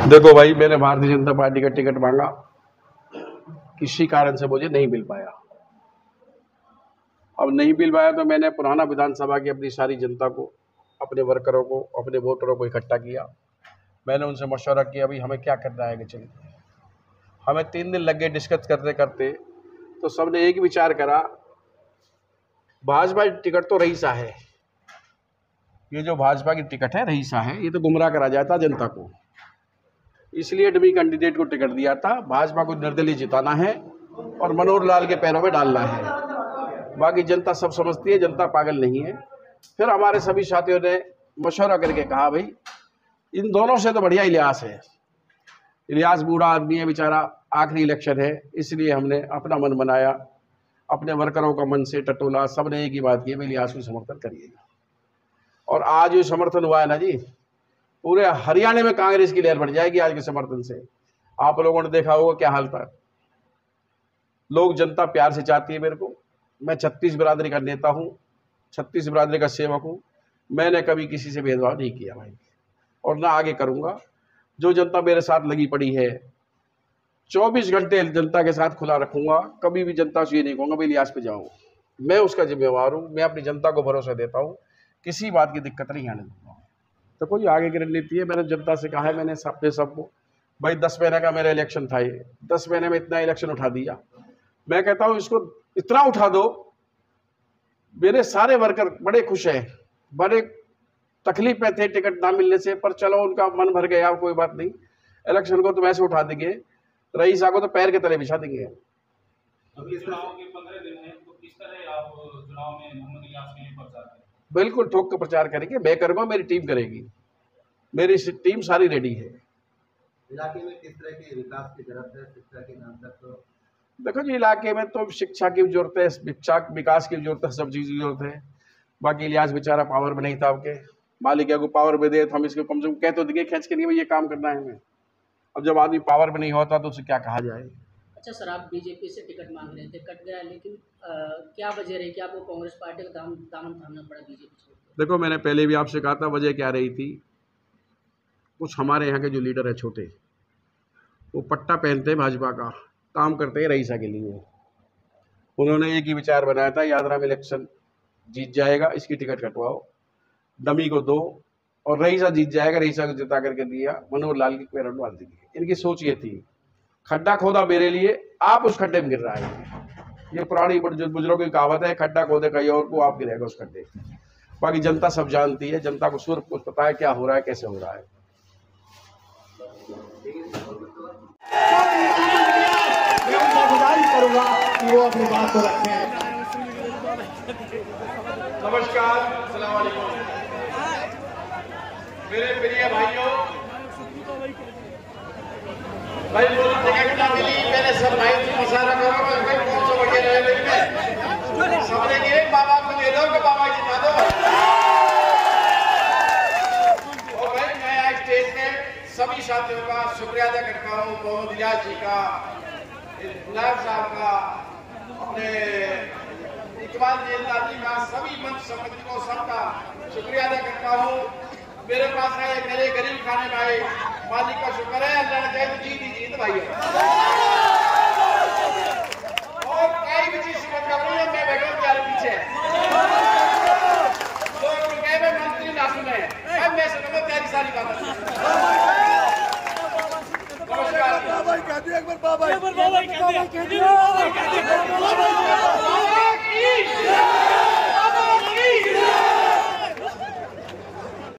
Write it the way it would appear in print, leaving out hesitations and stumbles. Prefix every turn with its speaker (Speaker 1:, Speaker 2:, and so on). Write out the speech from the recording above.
Speaker 1: देखो भाई, मैंने भारतीय जनता पार्टी का टिकट मांगा, किसी कारण से मुझे नहीं मिल पाया। अब नहीं मिल पाया तो मैंने पुराना विधानसभा की अपनी सारी जनता को, अपने वर्करों को, अपने वोटरों को इकट्ठा किया। मैंने उनसे मशवरा किया, भाई हमें क्या करना है कि चलिए। हमें 3 दिन लग गए डिस्कस करते करते, तो सबने एक विचार करा, भाजपा टिकट तो रईसा है, ये जो भाजपा की टिकट है रईसा है, ये तो गुमराह करा जाता जनता को, इसलिए डमी कैंडिडेट को टिकट दिया था। भाजपा को निर्दलीय जिताना है और मनोहर लाल के पैरों में डालना है। बाकी जनता सब समझती है, जनता पागल नहीं है। फिर हमारे सभी साथियों ने मशवरा करके कहा, भाई इन दोनों से तो बढ़िया इलियास है। इलियास बूढ़ा आदमी है बेचारा, आखिरी इलेक्शन है, इसलिए हमने अपना मन बनाया, अपने वर्करों का मन से टटोला। सबने एक ही बात की, भाई इलियास को समर्थन करिएगा। और आज जो समर्थन हुआ है ना जी, पूरे हरियाणा में कांग्रेस की लहर बढ़ जाएगी आज के समर्थन से। आप लोगों ने देखा होगा क्या हाल था। लोग, जनता प्यार से चाहती है मेरे को। मैं 36 बिरादरी का नेता हूँ, 36 बिरादरी का सेवक हूँ। मैंने कभी किसी से भेदभाव नहीं किया भाई, और ना आगे करूँगा। जो जनता मेरे साथ लगी पड़ी है, 24 घंटे जनता के साथ खुला रखूँगा। कभी भी जनता से ये नहीं कहूँगा भाई इलियास पे जाओ। मैं उसका जिम्मेवार हूँ, मैं अपनी जनता को भरोसा देता हूँ, किसी बात की दिक्कत नहीं आने दूँगा। तो कोई आगे की रणनीति है, मैंने जनता से कहा है, मैंने अपने सबको, भाई 10 महीने का मेरा इलेक्शन था, ये 10 महीने में इतना इलेक्शन उठा दिया। मैं कहता हूँ इसको इतना उठा दो, मेरे सारे वर्कर बड़े खुश हैं, बड़े तकलीफ में थे टिकट ना मिलने से, पर चलो उनका मन भर गया, कोई बात नहीं। इलेक्शन को तो वैसे उठा देंगे, रईसा को तो पैर के तले बिछा देंगे। बिल्कुल ठोक कर प्रचार करेंगे, मैं करूँगा, मेरी टीम करेगी, मेरी टीम सारी रेडी है।
Speaker 2: इलाके में किस तरह के विकास की जरूरत है, शिक्षा के नाम तक? तो
Speaker 1: देखो जी, इलाके में तो शिक्षा की जरूरत है, विकास की जरूरत है, सब चीज़ की जरूरत है। बाकी इलियास बेचारा पावर में नहीं था, आपके मालिक को पावर में दे तो हम इसको कम से कम कह तो दिए खींच के, नहीं भाई ये काम करना है हमें। अब जब आदमी पावर में नहीं होता तो उसे क्या कहा जाए।
Speaker 3: अच्छा सर, आप बीजेपी से टिकट मांग रहे थे, कट गया, लेकिन क्या वजह रही कि आपको कांग्रेस पार्टी का दामन थामना पड़ा बीजेपी छोड़?
Speaker 1: देखो, मैंने पहले भी आपसे कहा था वजह क्या रही थी। कुछ हमारे यहाँ के जो लीडर है छोटे, वो पट्टा पहनते हैं भाजपा का, काम करते हैं रईसा के लिए। उन्होंने एक ही विचार बनाया था, यादराम इलेक्शन जीत जाएगा, इसकी टिकट कटवाओ, डमी को दो, और रईसा जीत जाएगा, रईसा को जिता करके दिया, मनोहर लाल की पैरों डाल देंगे। इनकी सोच ये थी, खड्डा खोदा मेरे लिए, आप उस खड्डे में गिर रहा है। ये पुरानी बुजुर्गों की कहावत है, खड्डा खोदे कहीं और को, आप गिरेगा उस खड्डे। बाकी जनता सब जानती है, जनता को सूर्य कुछ पता है क्या हो रहा है, कैसे हो रहा है।
Speaker 4: करूंगा कि वो अपनी बात को रखें।
Speaker 1: नमस्कार, अस्सलाम वालेकुम मेरे प्रिय भाइयों। भाई बोलो टिकट ना मिली, मैंने सब भाई से मशवरा करो, भाई कौन सा बढ़िया रहेगा। सबने ये बाबा को दे दो कि बाबा जिता दो। और भाई मैं आज स्टेज पे सभी साथियों का शुक्रिया अदा करता हूँ, मोहम्मद इलियास जी का, नायब साहब का, अपने इकबाल जेलदार जी का, सभी मंच समिति को सबका शुक्रिया अदा करता हूँ। मेरे पास आए मेरे गरीब खाने भाई, मालिक का शुक्र है, अल्लाह ने चाहे तो जीत ही जीत भाई। और कई भी चीज समझ कर रही है, मैं बैठा तुम्हारे पीछे, तो कहे मैं मंत्री ना सुने, अब मैं सुनूंगा तेरी सारी बातें। नमस्कार।